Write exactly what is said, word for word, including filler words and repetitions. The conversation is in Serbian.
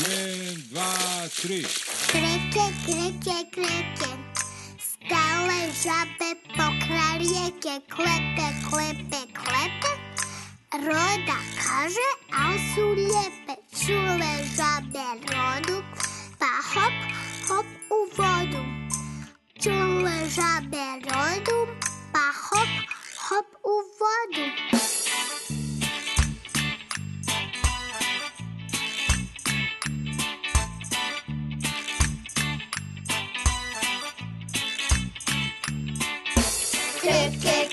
Jeden, dva, tri. Kreke, kreke, kreke, stále žabe pokraj rieke, klepe, klepe, klepe. Roda kaže, a sú liepe, čule žabe rodu, pa hop, hop u vodu. Čule žabe rodu, pa hop, hop u vodu. Kreke,